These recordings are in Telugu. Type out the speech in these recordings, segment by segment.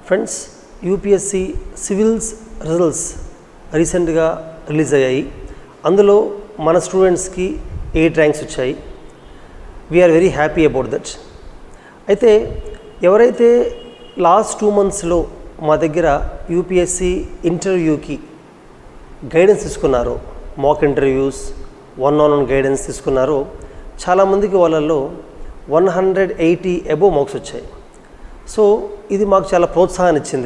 ఫ్రెండ్స్, UPSC సివిల్స్ రిజల్ట్స్ రీసెంట్గా రిలీజ్ అయ్యాయి. అందులో మన స్టూడెంట్స్కి 8 ర్యాంక్స్ వచ్చాయి. We're very happy about that. అయితే ఎవరైతే లాస్ట్ 2 monthsలో మా దగ్గర UPSC ఇంటర్వ్యూకి గైడెన్స్ తీసుకున్నారో, మాక్ ఇంటర్వ్యూస్, 1-on-1 గైడెన్స్ తీసుకున్నారో, చాలామందికి వాళ్ళల్లో 180 అబోవ్ మార్క్స్ వచ్చాయి. సో ఇది మాకు చాలా ప్రోత్సాహాన్ని ఇచ్చింది.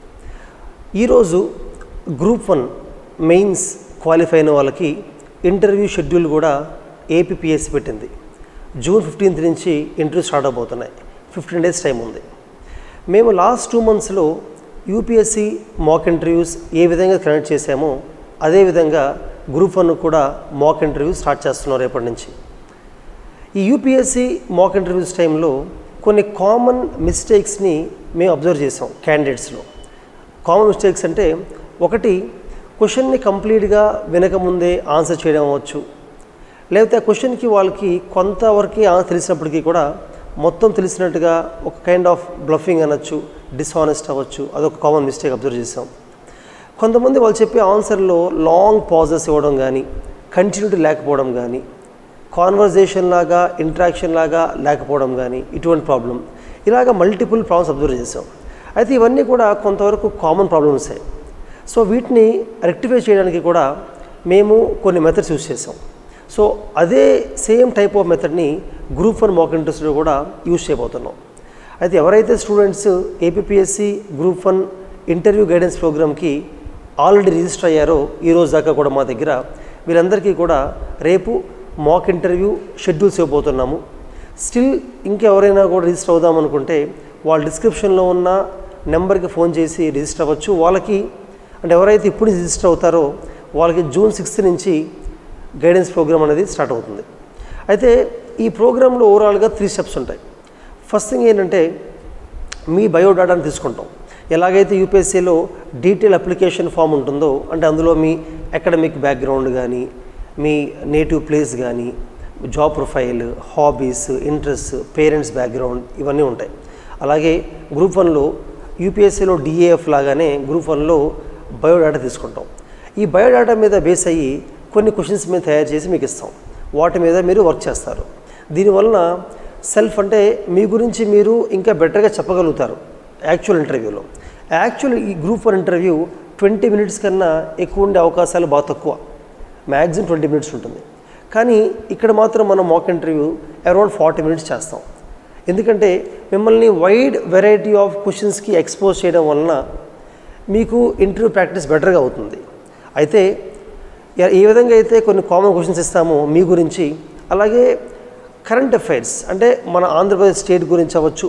ఈరోజు గ్రూప్ 1 మెయిన్స్ క్వాలిఫై అయిన వాళ్ళకి ఇంటర్వ్యూ షెడ్యూల్ కూడా APPSC పెట్టింది. June 15th నుంచి ఇంటర్వ్యూ స్టార్ట్ అవబోతున్నాయి. 15 days టైం ఉంది. మేము లాస్ట్ 2 monthsలో UPSC మాక్ ఇంటర్వ్యూస్ ఏ విధంగా కనెక్ట్ చేసామో అదేవిధంగా గ్రూప్ 1 కూడా మాక్ ఇంటర్వ్యూ స్టార్ట్ చేస్తున్నారు రేపటి నుంచి. ఈ UPSC మాక్ ఇంటర్వ్యూస్ టైంలో కొన్ని కామన్ మిస్టేక్స్ని మేము అబ్జర్వ్ చేసాం క్యాండిడేట్స్లో. కామన్ మిస్టేక్స్ అంటే, ఒకటి, క్వశ్చన్ని కంప్లీట్గా వినకముందే ఆన్సర్ చేయడం అవ్వచ్చు, లేకపోతే ఆ క్వశ్చన్కి వాళ్ళకి కొంతవరకు ఆన్సర్ తెలిసినప్పటికీ కూడా మొత్తం తెలిసినట్టుగా ఒక కైండ్ ఆఫ్ బ్లఫింగ్ అనొచ్చు, డిస్హానెస్ట్ అవ్వచ్చు. అదొక కామన్ మిస్టేక్ అబ్జర్వ్ చేసాం. కొంతమంది వాళ్ళు చెప్పే ఆన్సర్లో లాంగ్ పాజెస్ ఇవ్వడం కానీ, కంటిన్యూటీ లేకపోవడం కానీ, కాన్వర్జేషన్ లాగా ఇంటరాక్షన్ లాగా లేకపోవడం కానీ, ఇటువంటి ప్రాబ్లం, ఇలాగ మల్టిపుల్ ప్రాబ్లమ్స్ అబ్జర్వ్ చేసాం. అయితే ఇవన్నీ కూడా కొంతవరకు కామన్ ప్రాబ్లమ్సే. సో వీటిని రెక్టిఫై చేయడానికి కూడా మేము కొన్ని మెథడ్స్ యూజ్ చేసాం. సో అదే సేమ్ టైప్ ఆఫ్ మెథడ్ని గ్రూప్ 1 మాక్ ఇంటర్వ్యూస్లో కూడా యూజ్ చేయబోతున్నాం. అయితే ఎవరైతే students APPSC group 1 interview guidance ప్రోగ్రామ్కి ఆల్రెడీ రిజిస్టర్ అయ్యారో ఈ రోజు దాకా కూడా మా దగ్గర, వీళ్ళందరికీ కూడా రేపు మాక్ ఇంటర్వ్యూ షెడ్యూల్స్ ఇవ్వబోతున్నాము. స్టిల్ ఇంకెవరైనా కూడా రిజిస్టర్ అవుదాం అనుకుంటే వాళ్ళ డిస్క్రిప్షన్లో ఉన్న నెంబర్కి ఫోన్ చేసి రిజిస్టర్ అవ్వచ్చు. వాళ్ళకి అంటే ఎవరైతే ఇప్పుడు రిజిస్టర్ అవుతారో వాళ్ళకి June 6th నుంచి గైడెన్స్ ప్రోగ్రామ్ అనేది స్టార్ట్ అవుతుంది. అయితే ఈ ప్రోగ్రాంలో ఓవరాల్గా 3 steps ఉంటాయి. ఫస్ట్ థింగ్ ఏంటంటే, మీ బయోడాటాను తీసుకుంటాం. ఎలాగైతే UPSCలో డీటెయిల్ అప్లికేషన్ ఫామ్ ఉంటుందో, అంటే అందులో మీ అకాడమిక్ బ్యాక్గ్రౌండ్ కానీ, మీ నేటివ్ ప్లేస్ కానీ, job profile, hobbies, interest, parents background, ఇవన్నీ ఉంటాయి. అలాగే గ్రూప్ 1లో UPSCలో DAF లాగానే గ్రూప్ 1లో బయోడాటా తీసుకుంటాం. ఈ బయోడాటా మీద బేస్ అయ్యి కొన్ని క్వశ్చన్స్ మేము తయారు చేసి మీకు ఇస్తాం. వాటి మీద మీరు వర్క్ చేస్తారు. దీనివలన సెల్ఫ్ అంటే మీ గురించి మీరు ఇంకా బెటర్గా చెప్పగలుగుతారు యాక్చువల్ ఇంటర్వ్యూలో. ఈ గ్రూప్ 1 ఇంటర్వ్యూ 20 minutes కన్నా ఎక్కువ ఉండే అవకాశాలు బాగా తక్కువ. మ్యాక్సిమం 20 minutes ఉంటుంది. కానీ ఇక్కడ మాత్రం మనం మాక్ ఇంటర్వ్యూ అరౌండ్ 40 minutes చేస్తాం. ఎందుకంటే మిమ్మల్ని వైడ్ వెరైటీ ఆఫ్ క్వశ్చన్స్కి ఎక్స్పోజ్ చేయడం వలన మీకు ఇంటర్వ్యూ ప్రాక్టీస్ బెటర్గా అవుతుంది. అయితే ఏ విధంగా అయితే కొన్ని కామన్ క్వశ్చన్స్ ఇస్తామో మీ గురించి, అలాగే కరెంట్ అఫైర్స్ అంటే మన ఆంధ్రప్రదేశ్ స్టేట్ గురించి అవ్వచ్చు,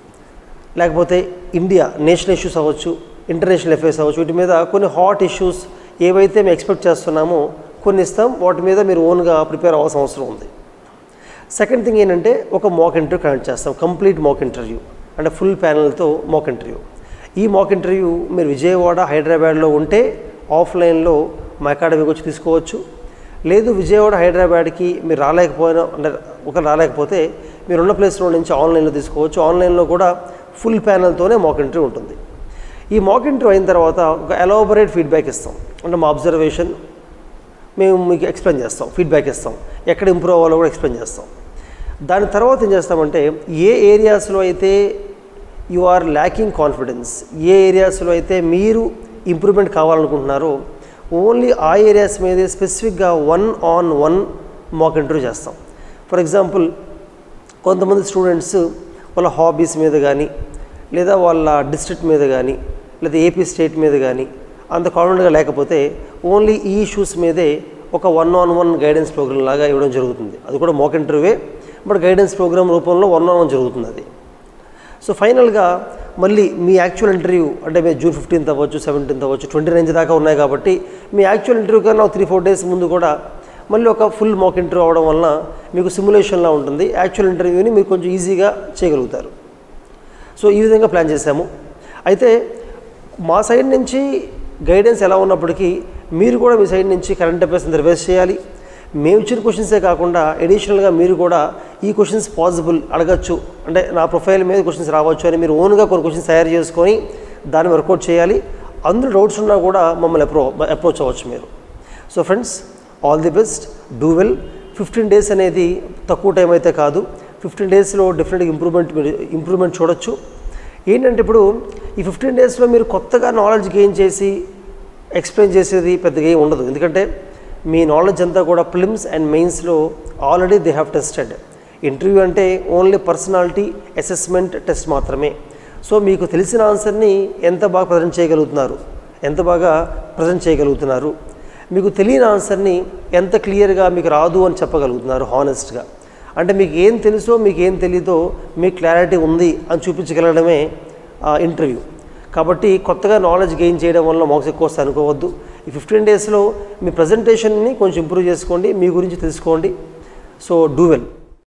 లేకపోతే ఇండియా నేషనల్ ఇష్యూస్ అవ్వచ్చు, ఇంటర్నేషనల్ అఫైర్స్ అవ్వచ్చు, వీటి మీద కొన్ని హాట్ ఇష్యూస్ ఏవైతే మేము ఎక్స్పెక్ట్ చేస్తున్నామో కొన్ని ఇస్తాం. వాటి మీద మీరు ఓన్గా ప్రిపేర్ అవ్వాల్సిన అవసరం ఉంది. సెకండ్ థింగ్ ఏంటంటే, ఒక మాక్ ఇంటర్వ్యూ కనెక్ట్ చేస్తాం. కంప్లీట్ మాక్ ఇంటర్వ్యూ అంటే ఫుల్ ప్యానల్తో మాక్ ఇంటర్వ్యూ. ఈ మాక్ ఇంటర్వ్యూ మీరు విజయవాడ, హైదరాబాద్లో ఉంటే ఆఫ్లైన్లో మా అకాడమీకి వచ్చి తీసుకోవచ్చు. లేదు విజయవాడ, హైదరాబాద్కి మీరు రాలేకపోయినా, అంటే ఒకరు రాలేకపోతే మీరు ఉన్న ప్లేస్లో నుంచి ఆన్లైన్లో తీసుకోవచ్చు. ఆన్లైన్లో కూడా ఫుల్ ప్యానల్తోనే మాక్ ఇంటర్వ్యూ ఉంటుంది. ఈ మాక్ ఇంటర్వ్యూ అయిన తర్వాత ఒక ఎలాబొరేట్ ఫీడ్బ్యాక్ ఇస్తాం. అంటే మా అబ్జర్వేషన్ మేము మీకు ఎక్స్ప్లెయిన్ చేస్తాం, ఫీడ్బ్యాక్ ఇస్తాం, ఎక్కడ ఇంప్రూవ్ అవ్వాలో కూడా ఎక్స్ప్లెయిన్ చేస్తాం. దాని తర్వాత ఏం చేస్తామంటే, ఏ ఏరియాస్లో అయితే యు ఆర్ ల్యాకింగ్ కాన్ఫిడెన్స్, ఏ ఏరియాస్లో అయితే మీరు ఇంప్రూవ్మెంట్ కావాలనుకుంటున్నారో ఓన్లీ ఆ ఏరియాస్ మీదే స్పెసిఫిక్గా 1-on-1 మాక్ ఇంటర్వ్యూ చేస్తాం. ఫర్ ఎగ్జాంపుల్, కొంతమంది స్టూడెంట్స్ వాళ్ళ హాబీస్ మీద కానీ, లేదా వాళ్ళ డిస్ట్రిక్ట్ మీద కానీ, లేదా AP స్టేట్ మీద కానీ అంత కాన్ఫిడెంట్గా లేకపోతే ఓన్లీ ఈ ఇష్యూస్ మీదే ఒక 1-on-1 గైడెన్స్ ప్రోగ్రామ్ లాగా ఇవ్వడం జరుగుతుంది. అది కూడా mock interview, but guidance program రూపంలో 1-on-1 జరుగుతుంది అది. సో ఫైనల్గా మళ్ళీ మీ యాక్చువల్ ఇంటర్వ్యూ అంటే మీరు June 15th అవ్వచ్చు, 17th అవ్వచ్చు, 29th దాకా ఉన్నాయి కాబట్టి మీ యాక్చువల్ ఇంటర్వ్యూ కన్నా 3-4 days ముందు కూడా మళ్ళీ ఒక ఫుల్ మాక్ ఇంటర్వ్యూ అవ్వడం వలన మీకు సిమ్యులేషన్లా ఉంటుంది. యాక్చువల్ ఇంటర్వ్యూని మీరు కొంచెం ఈజీగా చేయగలుగుతారు. సో ఈ విధంగా ప్లాన్ చేశాము. అయితే మా సైడ్ నుంచి గైడెన్స్ ఎలా ఉన్నప్పటికీ మీరు కూడా మీ సైడ్ నుంచి కరెంట్ అఫైర్స్ రివైజ్ చేయాలి. మేము ఇచ్చిన క్వశ్చన్సే కాకుండా అడిషనల్గా మీరు కూడా ఈ క్వశ్చన్స్ పాసిబుల్ అడగచ్చు, అంటే నా ప్రొఫైల్ మీద క్వశ్చన్స్ రావచ్చు అని మీరు ఓన్గా కొన్ని క్వశ్చన్స్ తయారు చేసుకొని దాన్ని వర్కౌట్ చేయాలి. అందులో డౌట్స్ ఉన్నా కూడా మమ్మల్ని అప్రోచ్ అవ్వచ్చు మీరు. So friends, all the best, do well. 15 days అనేది తక్కువ టైం అయితే కాదు. 15 డేస్లో డెఫినెట్గా ఇంప్రూవ్మెంట్ చూడొచ్చు. ఏంటంటే ఇప్పుడు ఈ 15 డేస్లో మీరు కొత్తగా నాలెడ్జ్ గెయిన్ చేసి ఎక్స్ప్లెయిన్ చేసేది పెద్దగా ఏమి ఉండదు. ఎందుకంటే మీ నాలెడ్జ్ అంతా కూడా ప్రిలిమ్స్ అండ్ మెయిన్స్లో already they have tested. Interview అంటే ఓన్లీ పర్సనాలిటీ అసెస్మెంట్ టెస్ట్ మాత్రమే. సో మీకు తెలిసిన ఆన్సర్ని ఎంత బాగా ప్రజెంట్ చేయగలుగుతున్నారు, మీకు తెలియని ఆన్సర్ని ఎంత క్లియర్గా మీకు రాదు అని చెప్పగలుగుతున్నారు హానెస్ట్గా. అంటే మీకు ఏం తెలుసో మీకు ఏం తెలీదో మీకు క్లారిటీ ఉంది అని చూపించగలగడమే ఇంటర్వ్యూ. కాబట్టి కొత్తగా నాలెడ్జ్ గెయిన్ చేయడం వల్ల మార్క్స్ ఎక్కువ వస్తాయి అనుకోవద్దు. ఈ 15 డేస్లో మీ ప్రజెంటేషన్ని కొంచెం ఇంప్రూవ్ చేసుకోండి, మీ గురించి తెలుసుకోండి. So do well.